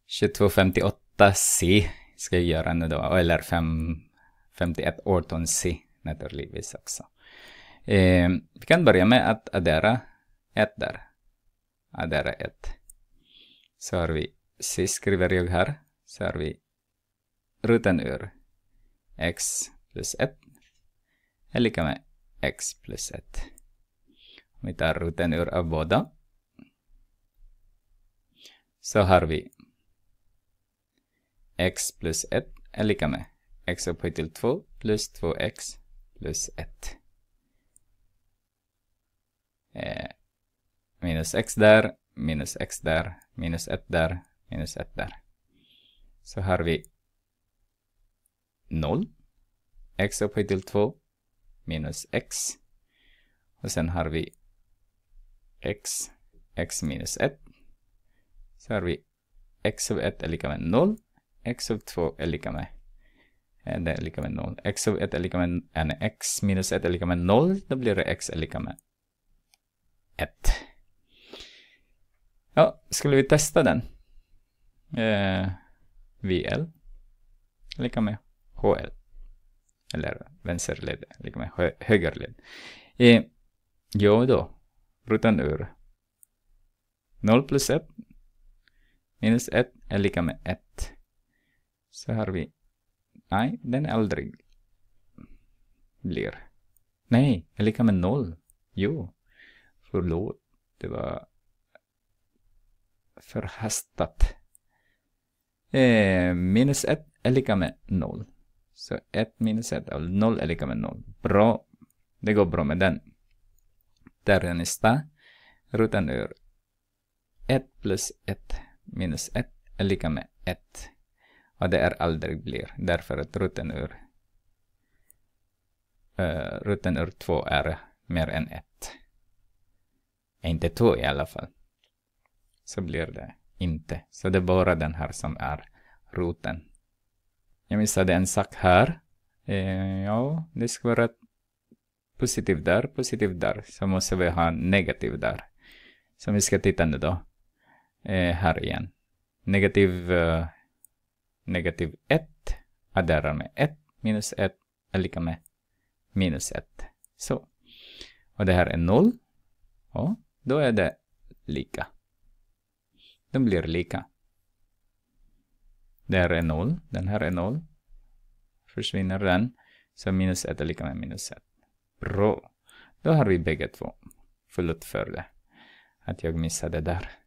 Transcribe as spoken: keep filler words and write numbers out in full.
tjugotvå femtioåtta C ska jag göra nu då. Eller fem femtioett arton C naturligtvis också. Eh, vi kan börja med att addera ett där. Addera ett. Så har vi C skriver jag här. Så har vi roten ur x plus ett är lika med x plus ett. Om vi tar roten ur av båda. Så har vi x plus ett är lika med x upphöjt till två plus två x plus ett. Eh, minus x där, minus x där, minus ett där, minus ett där. Så har vi noll. X upphöjt till två minus x. Och sen har vi x, x minus ett. Så har vi x av ett är lika med noll. X av två är lika med, det är lika med noll. X av ett är lika med, nej, x minus ett är lika med noll. Då blir det x är lika med ett. Ja, skulle vi testa den? Eh, V L lika med H L. Eller vänsterled lika med hö högerled. Eh, jo då, roten ur noll plus ett minus ett är lika med ett. Så har vi, nej, den aldrig blir. Nej, är lika med noll. Jo, förlåt, det var förhastat. Eh, minus ett är lika med noll. Så ett minus ett, alltså noll är lika med noll. Bra, det går bra med den. Där är nästa. Roten ur ett plus ett minus ett är lika med ett. Och det är aldrig blir. Därför att roten ur uh, roten ur två är mer än ett. Inte två i alla fall. Så blir det inte. Så det är bara den här som är roten. Jag missade en sak här. Eh, ja, det ska vara positiv där, positiv där. Så måste vi ha negativ där. Så vi ska titta nu då. Eh, här igen. Negativ, uh, negativ ett adderar med ett. Minus ett är lika med minus ett. Så. Och det här är noll. Och då är det lika. De blir lika. Det här är noll. Den här är noll. Försvinner den. Så minus ett är lika med minus ett. Bra. Då har vi bägge två. Förlåt för det. Att jag missade där.